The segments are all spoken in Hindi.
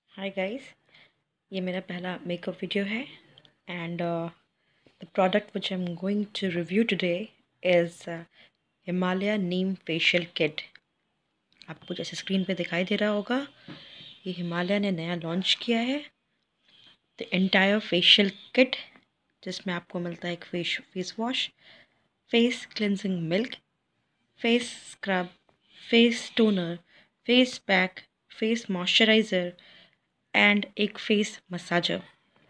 हाय गाइस, ये मेरा पहला मेकअप वीडियो है and the product which I am going to review today is Himalaya neem facial kit. आपको जैसे स्क्रीन पे दिखाई दे रहा होगा, ये हिमालय ने नया लॉन्च किया है द एंटायर फेशियल किट, जिसमें आपको मिलता है एक face wash, face cleansing milk, face scrub, face toner, face pack, face moisturiser and एक फेस मसाजर।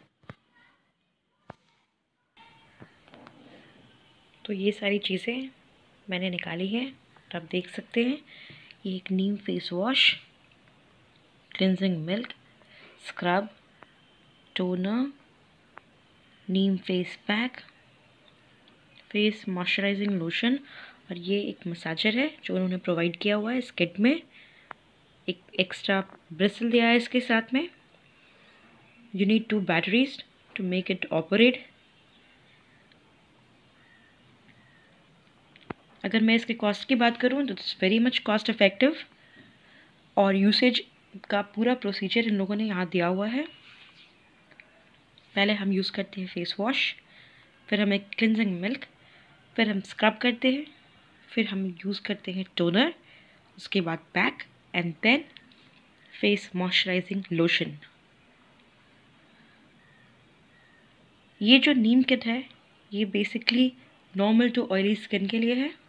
तो ये सारी चीज़ें मैंने निकाली हैं और आप देख सकते हैं। ये एक नीम face wash, cleansing milk, scrub, toner, नीम face pack, face moisturising lotion और ये एक मसाजर है जो उन्होंने प्रोवाइड किया हुआ है इस किट में। एक एक्स्ट्रा ब्रिसल दिया है इसके साथ में। You need 2 batteries to make it operate. अगर मैं इसके कॉस्ट की बात करूँ तो it's very much cost effective और यूसेज का पूरा प्रोसीजर इन लोगों ने यहाँ दिया हुआ है। पहले हम यूज़ करते हैं फेस वॉश, फिर हम एक क्लिनजिंग मिल्क, फिर हम स्क्रब करते हैं, फिर हम यूज़ करते हैं टोनर, उसके बाद pack and then face moisturising lotion. ये जो नीम किट है ये basically normal to oily skin के लिए है,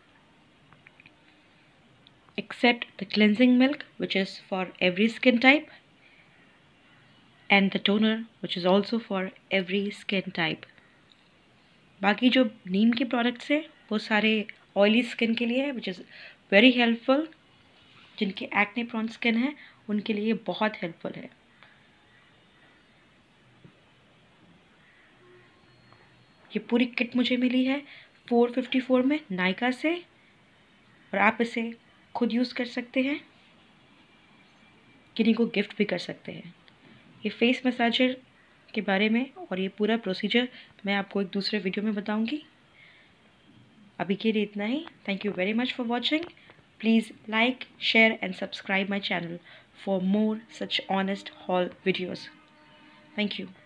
except the cleansing milk which is for every skin type and the toner which is also for every skin type। बाकी जो नीम के प्रोडक्ट्स हैं वो सारे ऑयली स्किन के लिए है, विच इज़ वेरी हेल्पफुल। जिनके एक्ने प्रोन स्किन है उनके लिए बहुत हेल्पफुल है। ये पूरी किट मुझे मिली है 454 में नायका से और आप इसे खुद यूज़ कर सकते हैं, किन्हीं को गिफ्ट भी कर सकते हैं। ये फेस मसाजर के बारे में और ये पूरा प्रोसीजर मैं आपको एक दूसरे वीडियो में बताऊंगी। अभी के लिए इतना ही। Thank you very much for watching. Please like, share and subscribe my channel for more such honest haul videos. Thank you.